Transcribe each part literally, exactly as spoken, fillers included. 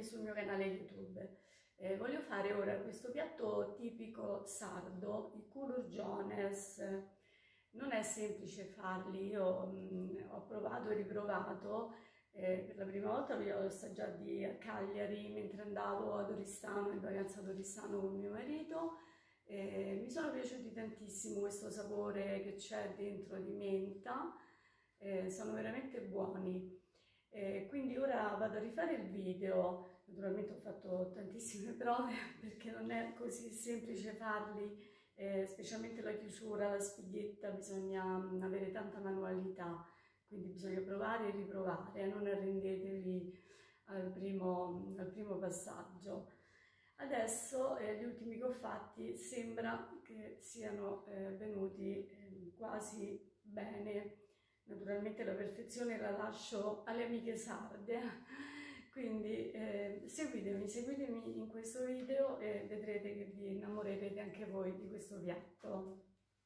sul mio canale YouTube. Eh, voglio fare ora questo piatto tipico sardo, i culurgiones. Non è semplice farli, io mh, ho provato e riprovato, eh, per la prima volta li ho assaggiati a Cagliari mentre andavo ad Oristano, in vacanza ad Oristano con mio marito. Eh, mi sono piaciuti tantissimo questo sapore che c'è dentro di menta, eh, sono veramente buoni. Eh, quindi ora vado a rifare il video, naturalmente ho fatto tantissime prove perché non è così semplice farli, eh, specialmente la chiusura, la spighetta, bisogna mm, avere tanta manualità, quindi bisogna provare e riprovare, eh, non arrendetevi al primo, al primo passaggio. Adesso eh, gli ultimi che ho fatti sembra che siano eh, venuti eh, quasi bene. Naturalmente la perfezione la lascio alle amiche sarde, quindi eh, seguitemi, seguitemi in questo video e vedrete che vi innamorerete anche voi di questo piatto.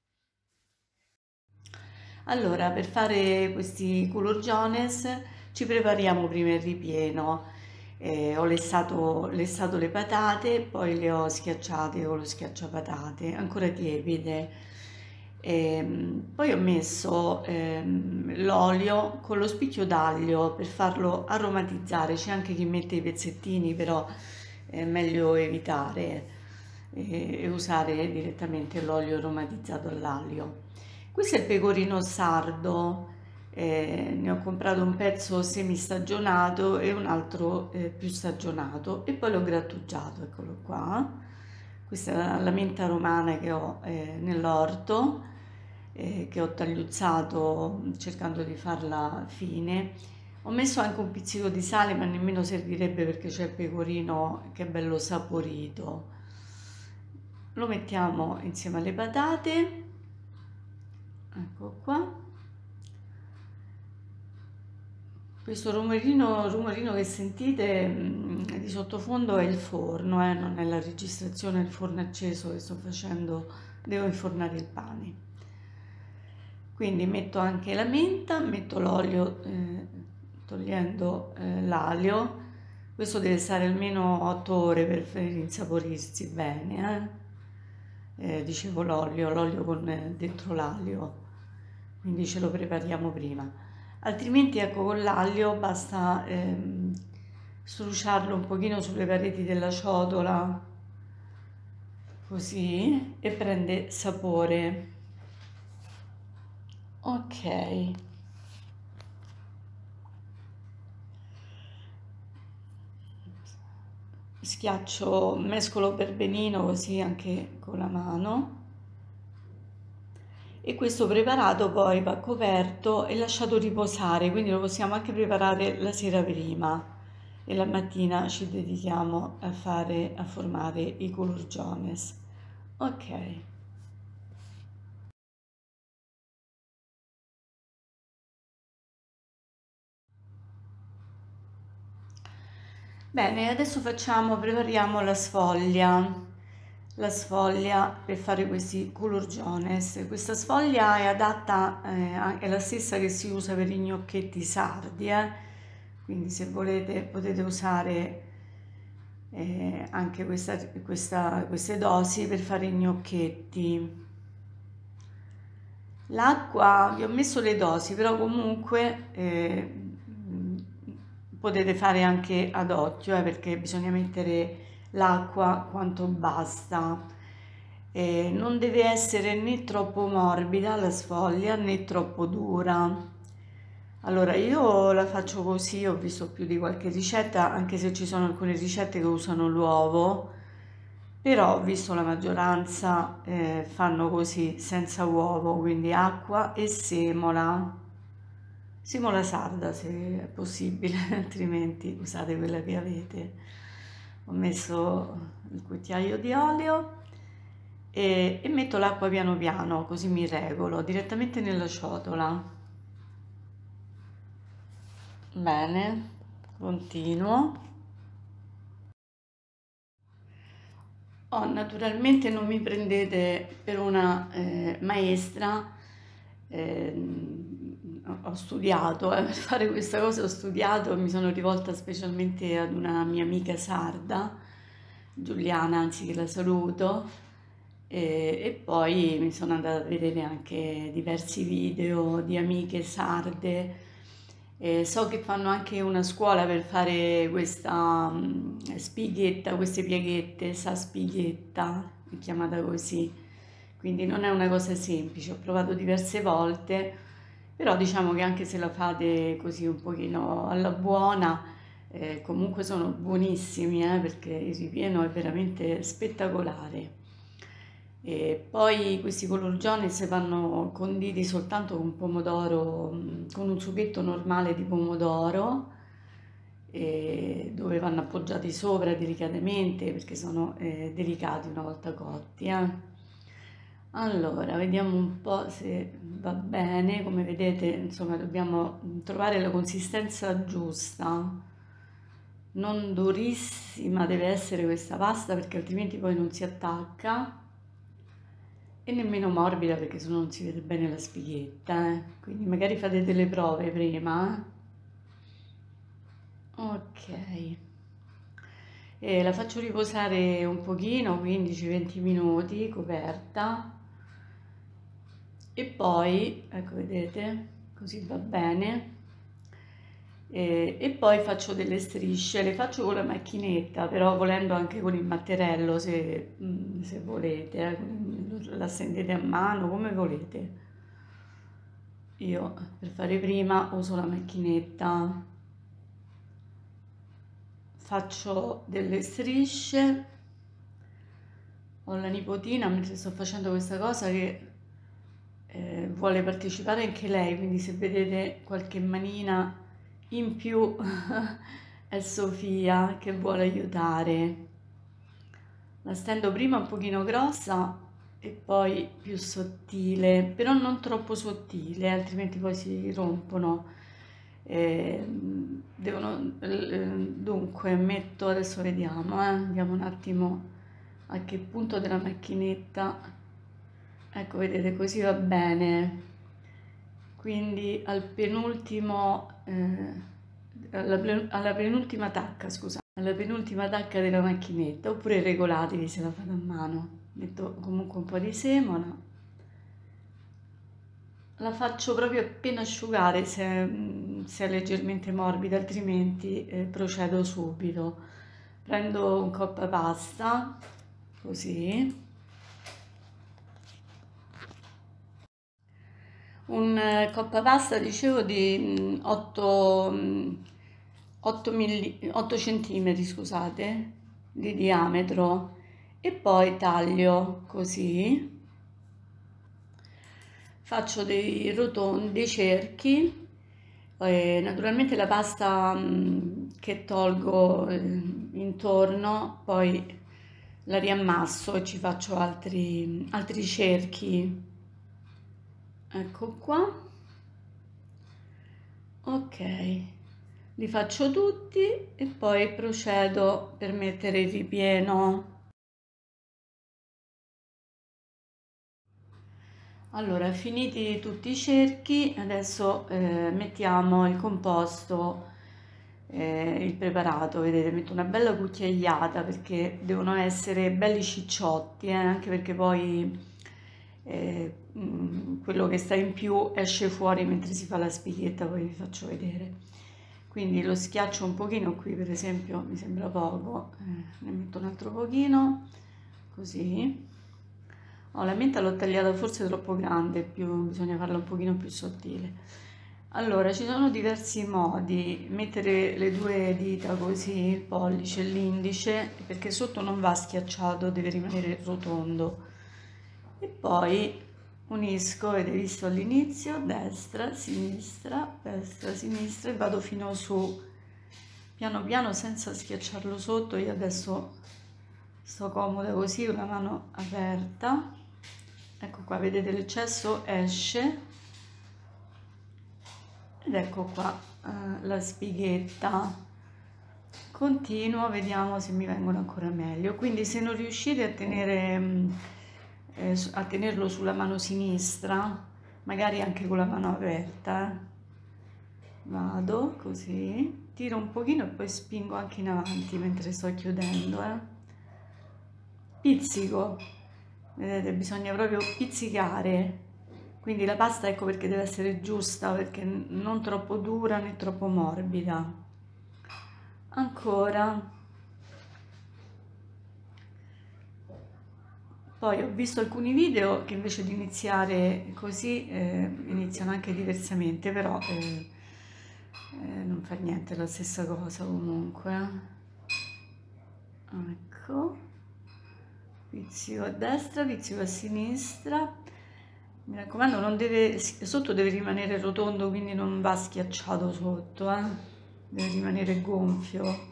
Allora, per fare questi culurgiones ci prepariamo prima il ripieno. Eh, ho lessato, lessato le patate, poi le ho schiacciate con lo schiacciapatate, ancora tiepide. Ehm, poi ho messo ehm, l'olio con lo spicchio d'aglio per farlo aromatizzare. C'è anche chi mette i pezzettini, però è meglio evitare e, e usare direttamente l'olio aromatizzato all'aglio. Questo è il pecorino sardo, eh, ne ho comprato un pezzo semistagionato e un altro eh, più stagionato e poi l'ho grattugiato, eccolo qua. Questa è la menta romana che ho eh, nell'orto, eh, che ho tagliuzzato cercando di farla fine. Ho messo anche un pizzico di sale, ma nemmeno servirebbe perché c'è il pecorino che è bello saporito. Lo mettiamo insieme alle patate. Ecco qua. Questo rumorino, rumorino che sentite mh, di sottofondo è il forno, eh, non è la registrazione, è il forno acceso che sto facendo, devo infornare il pane. Quindi metto anche la menta, metto l'olio eh, togliendo eh, l'alio. Questo deve stare almeno otto ore per insaporirsi bene. Eh. Eh, dicevo l'olio, l'olio con eh, dentro l'aglio, quindi ce lo prepariamo prima. Altrimenti ecco con l'aglio basta ehm, strusciarlo un pochino sulle pareti della ciotola, così, e prende sapore. Ok. Schiaccio, mescolo per benino così anche con la mano. E questo preparato poi va coperto e lasciato riposare, quindi lo possiamo anche preparare la sera prima e la mattina ci dedichiamo a fare, a formare i culurgiones. Ok. Bene, adesso facciamo, prepariamo la sfoglia. La sfoglia per fare questi culurgiones. Questa sfoglia è adatta, eh, è la stessa che si usa per i gnocchetti sardi, eh? Quindi se volete potete usare eh, anche questa, questa, queste dosi per fare i gnocchetti. L'acqua, vi ho messo le dosi, però comunque eh, potete fare anche ad occhio, eh, perché bisogna mettere l'acqua quanto basta. Eh, non deve essere né troppo morbida la sfoglia né troppo dura. Allora io la faccio così, ho visto più di qualche ricetta, anche se ci sono alcune ricette che usano l'uovo, però ho visto la maggioranza eh, fanno così senza uovo, quindi acqua e semola. Semola sarda se è possibile, altrimenti usate quella che avete. Ho messo il cucchiaio di olio e, e metto l'acqua piano piano, così mi regolo direttamente nella ciotola. Bene, continuo. Oh, naturalmente non mi prendete per una eh, maestra, eh, ho studiato, eh, per fare questa cosa ho studiato, mi sono rivolta specialmente ad una mia amica sarda, Giuliana, anzi che la saluto, e, e poi mi sono andata a vedere anche diversi video di amiche sarde. E so che fanno anche una scuola per fare questa mm, spighetta, queste pieghette, sa spighetta, è chiamata così. Quindi non è una cosa semplice, ho provato diverse volte, però diciamo che anche se la fate così un pochino alla buona, eh, comunque sono buonissimi, eh, perché il ripieno è veramente spettacolare. E poi questi colorjones vanno conditi soltanto con pomodoro, mm, con un sughetto normale di pomodoro, e dove vanno appoggiati sopra delicatamente perché sono eh, delicati una volta cotti. eh. Allora, vediamo un po' se va bene. Come vedete, insomma, dobbiamo trovare la consistenza giusta. Non durissima deve essere questa pasta perché altrimenti poi non si attacca. E nemmeno morbida perché sennò non si vede bene la spighetta, eh. Quindi magari fate delle prove prima. eh. Ok. E la faccio riposare un pochino, quindici venti minuti, coperta. E poi, ecco, vedete, così va bene. E, e poi faccio delle strisce, le faccio con la macchinetta, però volendo anche con il matterello se, mm, se volete, eh, con il- la stendete a mano, come volete. Io per fare prima uso la macchinetta, faccio delle strisce, ho la nipotina mentre sto facendo questa cosa che eh, vuole partecipare anche lei, quindi se vedete qualche manina in più è Sofia che vuole aiutare. La stendo prima un pochino grossa e poi più sottile, però non troppo sottile, altrimenti poi si rompono. Eh, devono, eh, dunque, metto, adesso vediamo, eh, andiamo un attimo a che punto della macchinetta. Ecco, vedete, così va bene. Quindi al penultimo, eh, alla, pen- alla penultima tacca, scusa, alla penultima tacca della macchinetta, oppure regolatevi se la fate a mano. Metto comunque un po' di semola. La faccio proprio appena asciugare se, mm, se è leggermente morbida, altrimenti eh, procedo subito. Prendo un coppa pasta, così. Un eh, coppa pasta, dicevo, di otto, centimetri, scusate, di diametro, e poi taglio così, faccio dei rotondi, dei cerchi, e naturalmente la pasta mm, che tolgo eh, intorno, poi la riammasso e ci faccio altri, altri cerchi. Ecco qua. Ok, li faccio tutti e poi procedo per mettere il ripieno. Allora, finiti tutti i cerchi, adesso eh, mettiamo il composto, eh, il preparato. Vedete, metto una bella cucchiaiata perché devono essere belli cicciotti, eh, anche perché poi eh, mm, quello che sta in più esce fuori mentre si fa la spighetta, poi vi faccio vedere. Quindi lo schiaccio un pochino qui, per esempio, mi sembra poco, eh, ne metto un altro pochino, così. Oh, la menta l'ho tagliata forse troppo grande, più, bisogna farla un pochino più sottile. Allora, ci sono diversi modi: mettere le due dita così, il pollice e l'indice, perché sotto non va schiacciato, deve rimanere rotondo. E poi unisco, avete visto all'inizio, destra, sinistra, destra, sinistra, e vado fino su, piano piano, senza schiacciarlo sotto. Io adesso sto comoda così, con la mano aperta. Ecco qua, vedete, l'eccesso esce. Ed ecco qua eh, la spighetta. Continuo, vediamo se mi vengono ancora meglio. Quindi se non riuscite a tenere, mm, eh, a tenerlo sulla mano sinistra, magari anche con la mano aperta, vado così, tiro un pochino e poi spingo anche in avanti mentre sto chiudendo, eh. Pizzico, vedete, bisogna proprio pizzicare, quindi la pasta ecco perché deve essere giusta, perché non troppo dura né troppo morbida. Ancora. Poi ho visto alcuni video che invece di iniziare così eh, iniziano anche diversamente, però eh, eh, non fa niente, è la stessa cosa comunque. Ecco, pizzico a destra, pizzico a sinistra. Mi raccomando, non deve, sotto deve rimanere rotondo, quindi non va schiacciato sotto, eh? Deve rimanere gonfio.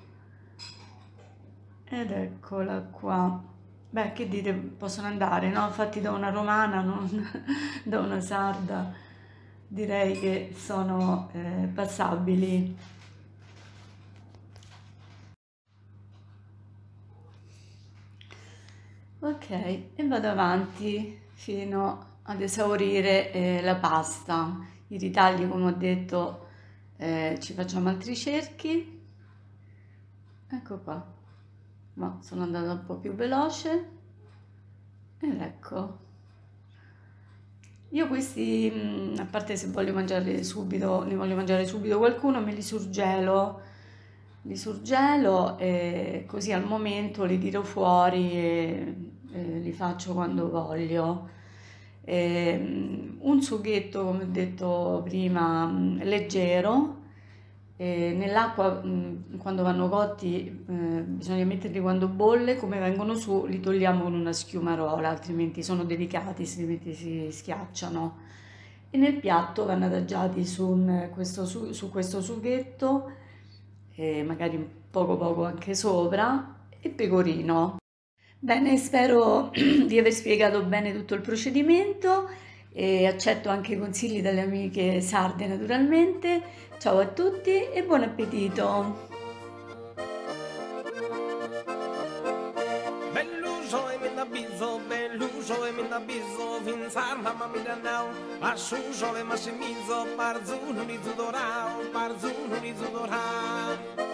Ed eccola qua. Beh, che dite, possono andare, no? Fatti da una romana, non da una sarda. Direi che sono eh, passabili. Ok, e vado avanti fino ad esaurire eh, la pasta. I ritagli, come ho detto, eh, ci facciamo altri cerchi. Ecco qua. Ma sono andata un po' più veloce. Ed ecco. Io questi, mm, a parte se voglio mangiarli subito, ne voglio mangiare subito qualcuno, me li surgelo. Li surgelo e così al momento li tiro fuori e, e li faccio quando voglio. Ehm, un sughetto, come ho detto prima, mm, leggero. E nell'acqua, mm, quando vanno cotti, eh, bisogna metterli quando bolle, come vengono su, li togliamo con una schiumarola, altrimenti sono delicati, altrimenti si schiacciano. E nel piatto vanno adagiati su, un- questo, su, su questo sughetto, e magari un poco poco anche sopra, e pecorino. Bene, spero di aver spiegato bene tutto il procedimento e accetto anche i consigli dalle amiche sarde naturalmente. Ciao a tutti e buon appetito! Belluso e mi da bizzo, belluso e mi da bizzo, finzar mamma mi da nau, asciuso e massimizzo, parzuno di zudorao, parzuno di zudorao.